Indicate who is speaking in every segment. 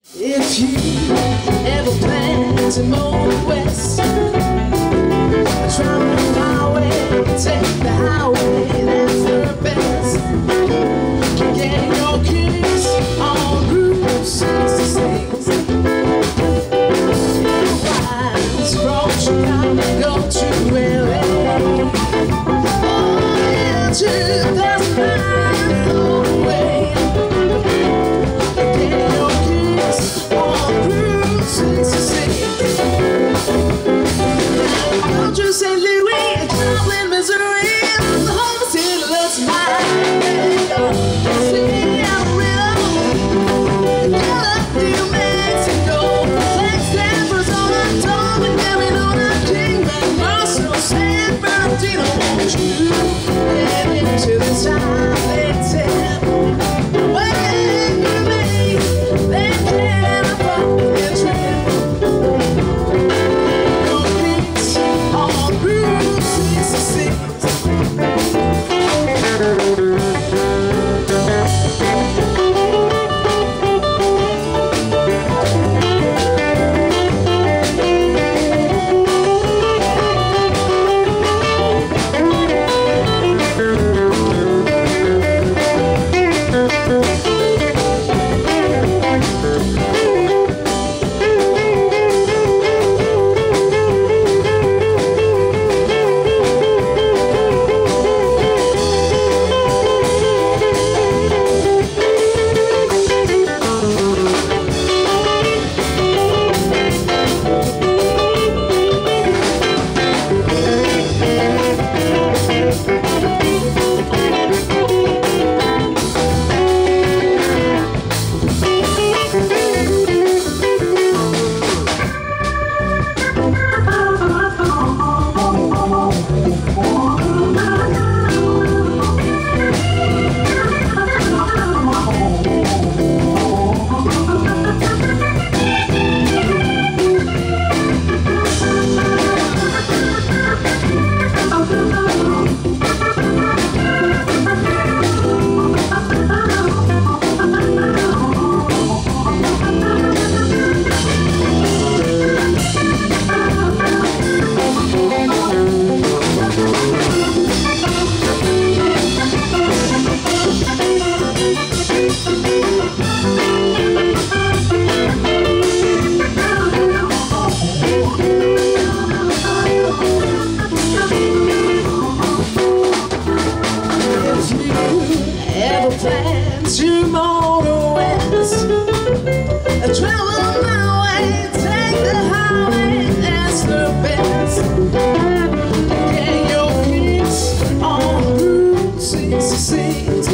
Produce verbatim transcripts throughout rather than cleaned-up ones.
Speaker 1: If you ever plan to move west, travel my way, take the highway, that's the best. Get your kicks on Route sixty-six. Rise from Chicago, go to L A. Oh yeah, two thousand miles away. Get your kicks on Route sixty-six. Now, don't you say Louis, Joplin, Missouri, the whole city looks mine. Singing Amarillo, get up New Mexico, Flagstaff, Arizona, Tom, Gary, Nona, Kingman, Marshall, San Bernardino. Won't you get into the time they tell? When you make, they can't afford their trip. Your kicks on Route sixty-six. Plan to motor west, travel my way, take the highway, that's the best. Get your kicks on Route sixty-six.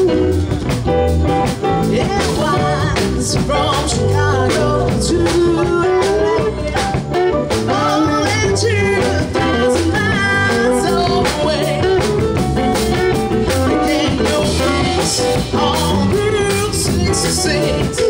Speaker 1: It winds from Chicago to L A, only two thousand miles away. Get your kicks on Route sixty-six.